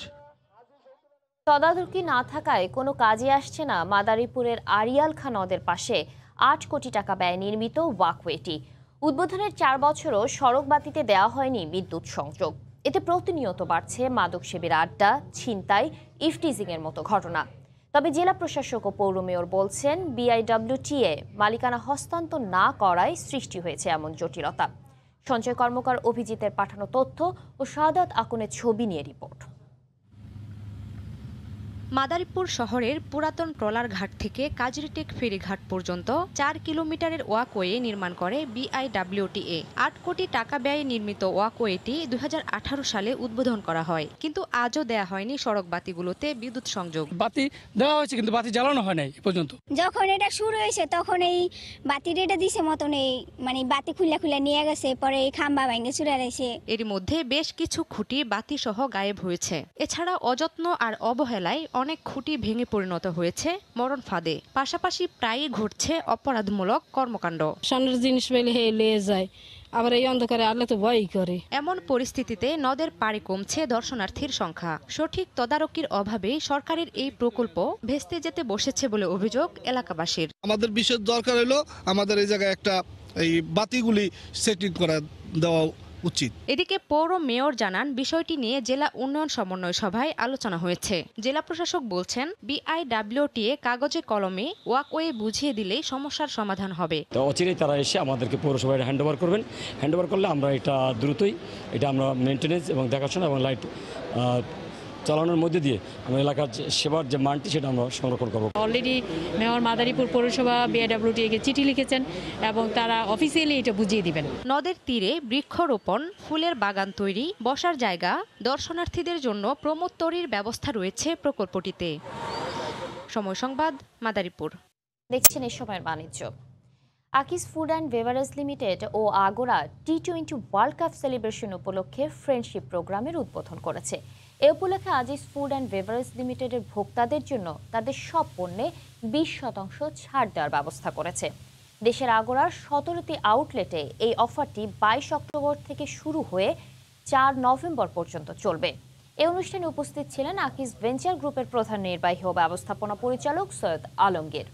তদারকি না থাকায় কোনো কাজে আসছে না মাদারীপুরের আড়িয়াল খাঁ নদের পাশে আট কোটি টাকা ব্যয়ে নির্মিত ওয়াকওয়েটি। উদ্বোধনের চার বছরও সড়ক বাতিতে দেওয়া হয়নি বিদ্যুৎ সংযোগ। এতে প্রতিনিয়ত বাড়ছে মাদকসেবীর আড্ডা, ছিনতাই, ইফটিজিং এর মতো ঘটনা। তবে জেলা প্রশাসক ও পৌর মেয়র বলছেন, বিআইডব্লিউটিএ মালিকানা হস্তান্তর না করায় সৃষ্টি হয়েছে এমন জটিলতা। সঞ্জয় কর্মকার, অভিজিতের পাঠানো তথ্য ও শাহাদাত আকুনের ছবি নিয়ে রিপোর্ট। মাদারীপুর শহরের পুরাতন ট্রলার ঘাট থেকে কাজরিটেক ফেরিঘাট পর্যন্ত চার কিলোমিটারের ওয়াকওয়ে নির্মাণ করে বিআইডব্লিউটিএ। আট কোটি টাকা ব্যয়ে নির্মিত ওয়াকওয়েটি দুই হাজার আঠারো সালে উদ্বোধন করা হয়, কিন্তু আজও দেয়া হয়নি সড়ক বাতিগুলোতে বিদ্যুৎ সংযোগ। বাতি দেওয়া হয়েছে কিন্তু বাতি জ্বালানো হয় নাই পর্যন্ত। যখন এটা শুরু হয়েছে তখন এই বাতি রেটে দিছে মতন এই মানে বাতি খুলে খুলে নিয়ে গেছে, পরে এই খাম্বা ভেঙে চুরে রয়েছে। এর মধ্যে বেশ কিছু খুঁটি বাতি সহ গায়েব হয়েছে। এছাড়া অযত্ন আর অবহেলায় অনেক খুঁটি ভেঙে পরিণত হয়েছে মরণ ফাঁদে। পাশাপাশি প্রায়ই ঘটছে অপরাধমূলক কর্মকাণ্ড। সামনের জিনিস পেলে হে লিয়ে যায়, আবার এই অন্ধকারে আলে তো ভয়ই করে। এমন পরিস্থিতিতে নদের পাড়ে কমছে দর্শনার্থীর সংখ্যা। সঠিক তদারকির অভাবে সরকারের এই প্রকল্প ভেস্তে যেতে বসেছে বলে অভিযোগ এলাকাবাসীর। আমাদের বিশেষ দরকার হলো আমাদের এই জায়গায় একটা এই বাতিগুলি সেটিং করে দেওয়া উচিত। এদিকে পৌর মেয়র জানান, বিষয়টি নিয়ে জেলা উন্নয়ন সমন্বয় সভায় আলোচনা হয়েছে। জেলা প্রশাসক বলছেন, বিআইডব্লিউটিএ কাগজে কলমে ওয়াকওয়ে বুঝিয়ে দিলেই সমস্যার সমাধান হবে। তো অচিরেই তারা এসে আমাদেরকে পৌরসভায় হ্যান্ড ওভার করবেন। হ্যান্ড ওভার করলে আমরা এটা দ্রুতই এটা আমরা মেনটেনেন্স এবং দেখাশোনা এবং লাইট চালানোর মধ্যে দিয়ে আমরা এলাকার সেবার যে মানটি সেটা আমরা সংরক্ষণ করব। অলরেডি মেয়র মাদারীপুর পৌরসভা বিআইডব্লিউটিএকে চিঠি লিখেছেন এবং তারা অফিসিয়ালি এটা বুঝিয়ে দিবেন। নদের তীরে বৃক্ষরোপণ, ফুলের বাগান তৈরি, বসার জায়গা, দর্শনার্থীদের জন্য প্রমোদ তৈরির ব্যবস্থা রয়েছে প্রকল্পটিতে। সময় সংবাদ, মাদারীপুর। দেখছেন এই সময়ের বাণিজ্য। Akij food and beverage limited ও Agora T twenty world cup celebration উপলক্ষে ফ্রেন্ডশিপ প্রোগ্রামের উদ্বোধন করেছে। এ উপলক্ষে আজিজ ফুড অ্যান্ড বেভারেজ লিমিটেডের ভোক্তাদের জন্য তাদের সব পণ্যে বিশ শতাংশ ছাড় দেওয়ার ব্যবস্থা করেছে। দেশের আগোরার সতেরোটি আউটলেটে এই অফারটি বাইশ অক্টোবর থেকে শুরু হয়ে চার নভেম্বর পর্যন্ত চলবে। এই অনুষ্ঠানে উপস্থিত ছিলেন আকিস ভেঞ্চার গ্রুপের প্রধান নির্বাহী ও ব্যবস্থাপনা পরিচালক সৈয়দ আলমগীর।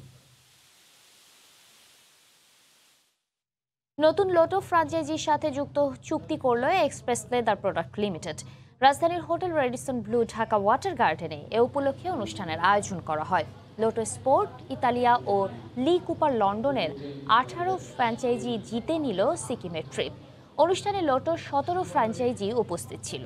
নতুন লোটো ফ্রাঞ্চাইজির সাথে যুক্ত চুক্তি করল এক্সপ্রেস লেদার প্রোডাক্ট লিমিটেড। রাজধানীর hotel Radisson Blu Dhaka water গার্ডেনে এ উপলক্ষে অনুষ্ঠানের আয়োজন করা হয়। লোটো স্পোর্ট ইতালিয়া ও লি কুপার লন্ডনের আঠারো ফ্র্যাঞ্চাইজি জিতে নিল সিকিমের ট্রিপ। অনুষ্ঠানে লোটোর সতেরো ফ্র্যাঞ্চাইজি উপস্থিত ছিল।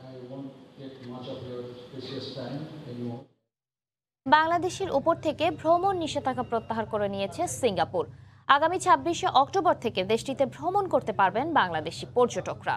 বাংলাদেশের উপর থেকে ভ্রমণ নিষেধাজ্ঞা প্রত্যাহার করে নিয়েছে সিঙ্গাপুর। আগামী ছাব্বিশে অক্টোবর থেকে দেশটিতে ভ্রমণ করতে পারবেন বাংলাদেশি পর্যটকরা।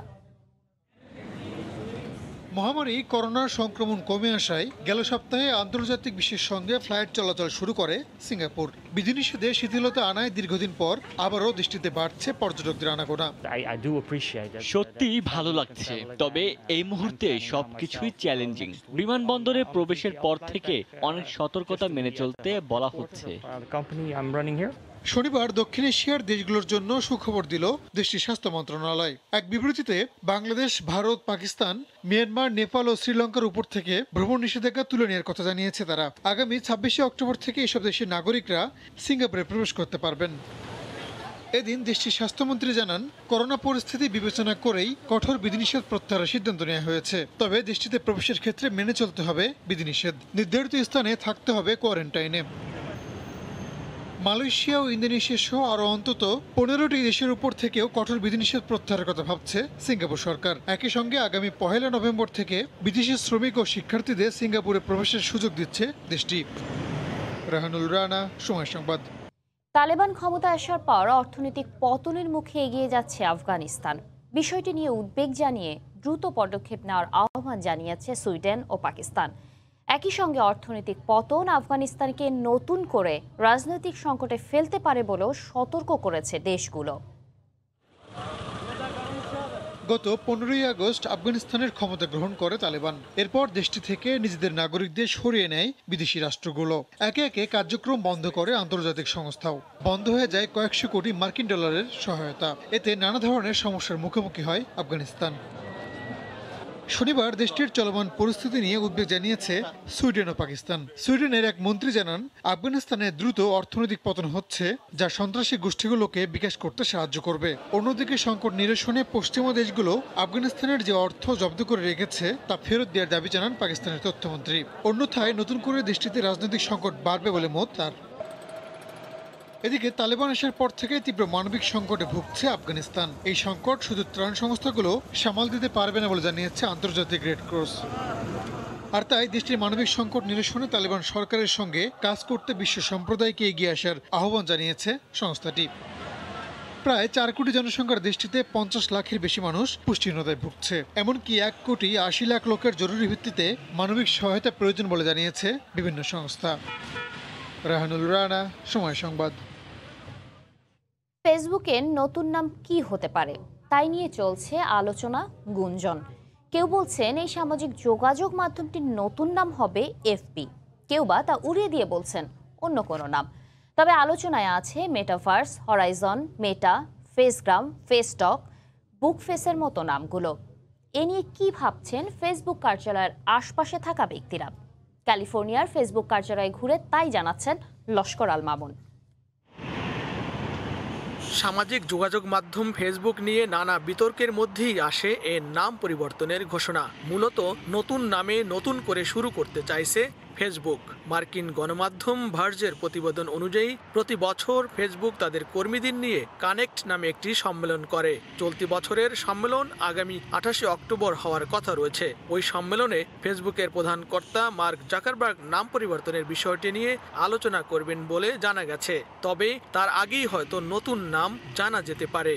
মহামারী করোনার সংক্রমণ কমে আসায় গেল সপ্তাহে আন্তর্জাতিক বিশ্বের সঙ্গে ফ্লাইট চলাচল শুরু করে সিঙ্গাপুর। বিধিনিষেধে শিথিলতা আনায় দীর্ঘদিন পর আবারও দেশটিতে বাড়ছে পর্যটকদের আনাগোনা। সত্যি ভালো লাগছে, তবে এই মুহূর্তে সবকিছুই চ্যালেঞ্জিং। বিমানবন্দরে প্রবেশের পর থেকে অনেক সতর্কতা মেনে চলতে বলা হচ্ছে। শনিবার দক্ষিণ এশিয়ার দেশগুলোর জন্য সুখবর দিল দেশটির স্বাস্থ্য মন্ত্রণালয়। এক বিবৃতিতে বাংলাদেশ, ভারত, পাকিস্তান, মিয়ানমার, নেপাল ও শ্রীলঙ্কার উপর থেকে ভ্রমণ নিষেধাজ্ঞা তুলে নেওয়ার কথা জানিয়েছে তারা। আগামী ছাব্বিশে অক্টোবর থেকে এসব দেশের নাগরিকরা সিঙ্গাপুরে প্রবেশ করতে পারবেন। এদিন দেশটির স্বাস্থ্যমন্ত্রী জানান, করোনা পরিস্থিতি বিবেচনা করেই কঠোর বিধিনিষেধ প্রত্যাহারের সিদ্ধান্ত নেওয়া হয়েছে। তবে দেশটিতে প্রবেশের ক্ষেত্রে মেনে চলতে হবে বিধিনিষেধ। নির্ধারিত স্থানে থাকতে হবে কোয়ারেন্টাইনে। মালয়েশিয়া ও ইন্দোনেশিয়া সহ আরও অন্তত পনেরোটি দেশের উপর থেকেও কঠোর বিধিনিষেধ প্রত্যাহারের কথা ভাবছে সিঙ্গাপুর সরকার। একই সঙ্গে আগামী পহেলা নভেম্বর থেকে বিদেশি শ্রমিক ও শিক্ষার্থীদের সিঙ্গাপুরে প্রবেশের সুযোগ দিচ্ছে দেশটি। রাহানুল রানা, সময় সংবাদ। তালেবান ক্ষমতা আসার পর অর্থনৈতিক পতনের মুখে এগিয়ে যাচ্ছে আফগানিস্তান। বিষয়টি নিয়ে উদ্বেগ জানিয়ে দ্রুত পদক্ষেপ নেওয়ার আহ্বান জানিয়েছে সুইডেন ও পাকিস্তান। একই সঙ্গে অর্থনৈতিক পতন আফগানিস্তানকে নতুন করে রাজনৈতিক সংকটে ফেলতে পারে বলেও সতর্ক করেছে দেশগুলো। গত পনেরোই আগস্ট আফগানিস্তানের ক্ষমতা গ্রহণ করে তালেবান। এরপর দেশটি থেকে নিজেদের নাগরিকদের সরিয়ে নেয় বিদেশি রাষ্ট্রগুলো। একে একে কার্যক্রম বন্ধ করে আন্তর্জাতিক সংস্থাও। বন্ধ হয়ে যায় কয়েকশো কোটি মার্কিন ডলারের সহায়তা। এতে নানা ধরনের সমস্যার মুখোমুখি হয় আফগানিস্তান। শনিবার দেশটির চলমান পরিস্থিতি নিয়ে উদ্বেগ জানিয়েছে সুইডেন ও পাকিস্তান। সুইডেনের এক মন্ত্রী জানান, আফগানিস্তানে দ্রুত অর্থনৈতিক পতন হচ্ছে, যা সন্ত্রাসী গোষ্ঠীগুলোকে বিকাশ করতে সাহায্য করবে। অন্যদিকে সংকট নিরসনে পশ্চিমা দেশগুলো আফগানিস্তানের যে অর্থ জব্দ করে রেখেছে তা ফেরত দেওয়ার দাবি জানান পাকিস্তানের তথ্যমন্ত্রী। অন্যথায় নতুন করে দেশটিতে রাজনৈতিক সংকট বাড়বে বলে মত তার। এদিকে তালেবান আসার পর থেকে তীব্র মানবিক সংকটে ভুগছে আফগানিস্তান। এই সংকট শুধু ত্রাণ সংস্থাগুলো সামাল দিতে পারবে না বলে জানিয়েছে আন্তর্জাতিক রেড ক্রস। আর তাই দেশটির মানবিক সংকট নিরসনে তালেবান সরকারের সঙ্গে কাজ করতে বিশ্ব সম্প্রদায়কে এগিয়ে আসার আহ্বান জানিয়েছে সংস্থাটি। প্রায় চার কোটি জনসংখ্যার দেশটিতে পঞ্চাশ লাখের বেশি মানুষ পুষ্টিহীনতায় ভুগছে। এমনকি এক কোটি আশি লাখ লোকের জরুরি ভিত্তিতে মানবিক সহায়তা প্রয়োজন বলে জানিয়েছে বিভিন্ন সংস্থা। রাহানুল রানা, সময় সংবাদ। ফেসবুকের নতুন নাম কি হতে পারে তাই নিয়ে চলছে আলোচনা, গুঞ্জন। কেউ বলছেন এই সামাজিক যোগাযোগ মাধ্যমটির নতুন নাম হবে এফবি, কেউ বা তা উড়িয়ে দিয়ে বলছেন অন্য কোনো নাম। তবে আলোচনায় আছে মেটাভার্স, হরাইজন, মেটা, ফেসগ্রাম, ফেসটক, বুকফেসের মতো নামগুলো। এ নিয়ে কি ভাবছেন ফেসবুক কার্যালয়ের আশপাশে থাকা ব্যক্তিরা? ক্যালিফোর্নিয়ার ফেসবুক কার্যালয়ে ঘুরে তাই জানাচ্ছেন লস্কর আল মামুন। সামাজিক যোগাযোগ মাধ্যম ফেসবুক নিয়ে নানা বিতর্কের মধ্যেই আসে এর নাম পরিবর্তনের ঘোষণা। মূলত নতুন নামে নতুন করে শুরু করতে চাইছে ফেসবুক। মার্কিন গণমাধ্যম ভার্জের প্রতিবেদন অনুযায়ী প্রতি বছর ফেসবুক তাদের কর্মীদের নিয়ে কানেক্ট নামে একটি সম্মেলন করে। চলতি বছরের সম্মেলন আগামী আঠাশে অক্টোবর হওয়ার কথা রয়েছে। ওই সম্মেলনে ফেসবুকের প্রধান কর্তা মার্ক জাকারবার্গ নাম পরিবর্তনের বিষয়টি নিয়ে আলোচনা করবেন বলে জানা গেছে। তবে তার আগেই হয়তো নতুন নাম জানা যেতে পারে।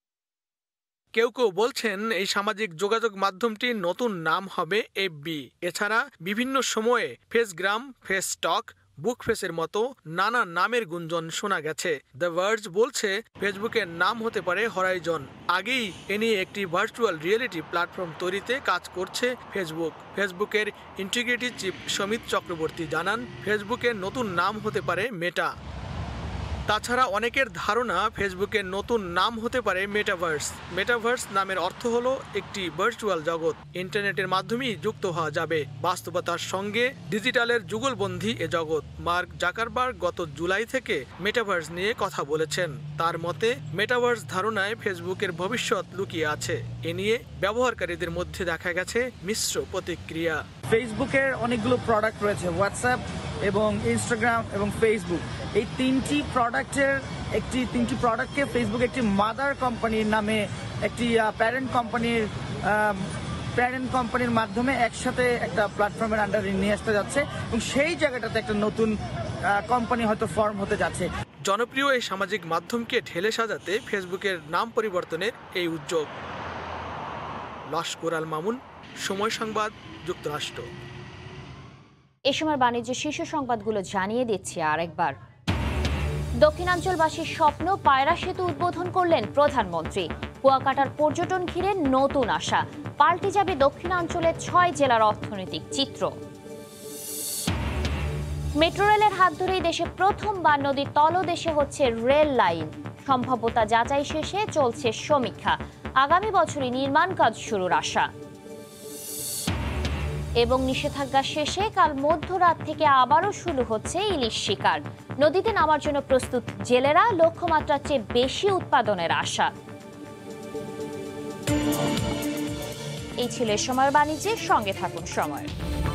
কেউ কেউ বলছেন এই সামাজিক যোগাযোগ মাধ্যমটির নতুন নাম হবে এফবি। এছাড়া বিভিন্ন সময়ে ফেসগ্রাম, ফেসটক, বুকফেসের মতো নানা নামের গুঞ্জন শোনা গেছে। দ্য ভার্জ বলছে ফেসবুকের নাম হতে পারে হরাইজন। আগেই এ নিয়ে একটি ভার্চুয়াল রিয়েলিটি প্ল্যাটফর্ম তৈরিতে কাজ করছে ফেসবুক। ফেসবুকের ইন্টিগ্রিটি চিফ সমিত চক্রবর্তী জানান, ফেসবুকের নতুন নাম হতে পারে মেটা। তাছাড়া অনেকের ধারণা ফেসবুকের নতুন নাম হতে পারে মেটাভার্স। মেটাভার্স নামের অর্থ হলো একটি ভার্চুয়াল জগৎ। ইন্টারনেটের মাধ্যমেই যুক্ত হওয়া যাবে বাস্তবতার সঙ্গে। ডিজিটালের যুগলবন্ধী এ জগৎ। মার্ক জাকারবার্গ গত জুলাই থেকে মেটাভার্স নিয়ে কথা বলেছেন। তার মতে মেটাভার্স ধারণায় ফেসবুকের ভবিষ্যৎ লুকিয়ে আছে। এ নিয়ে ব্যবহারকারীদের মধ্যে দেখা গেছে মিশ্র প্রতিক্রিয়া। ফেসবুকের অনেকগুলো প্রোডাক্ট রয়েছে, হোয়াটসঅ্যাপ এবং ইনস্টাগ্রাম এবং ফেসবুক। এই তিনটি প্রোডাক্টের একটি তিনটি প্রোডাক্টকে ফেসবুক একটি মাদার কোম্পানির নামে একটি প্যারেন্ট কোম্পানির প্যারেন্ট কোম্পানির মাধ্যমে একসাথে একটা প্ল্যাটফর্মের আন্ডারে নিয়ে আসতে যাচ্ছে এবং সেই জায়গাটাতে একটা নতুন কোম্পানি হয়তো ফর্ম হতে যাচ্ছে। জনপ্রিয় এই সামাজিক মাধ্যমকে ঢেলে সাজাতে ফেসবুকের নাম পরিবর্তনের এই উদ্যোগ। লস্কর আল মামুন, সময় সংবাদ, যুক্তরাষ্ট্র। এ সময় বাণিজ্য শীর্ষ সংবাদগুলো জানিয়ে দিচ্ছি আরেকবার। দক্ষিণাঞ্চলবাসীর স্বপ্ন পায়রা সেতু উদ্বোধন করলেন প্রধানমন্ত্রী। কুয়াকাটার পর্যটন ঘিরে নতুন আশা, পাল্টে যাবে দক্ষিণাঞ্চলের ছয় জেলার অর্থনৈতিক চিত্র। মেট্রো রেলের হাত ধরেই দেশে প্রথমবার নদীর তলদেশে হচ্ছে রেল লাইন। সম্ভাব্যতা যাচাই শেষে চলছে সমীক্ষা। আগামী বছরই নির্মাণ কাজ শুরুর আশা। এবং নিষেধাজ্ঞা শেষে কাল মধ্যরাত থেকে আবারও শুরু হচ্ছে ইলিশ শিকার। নদীতে নামার জন্য প্রস্তুত জেলেরা, লক্ষ্যমাত্রার চেয়ে বেশি উৎপাদনের আশা। এই ছিল সময়ের বাণিজ্যের সঙ্গে থাকুন সময়।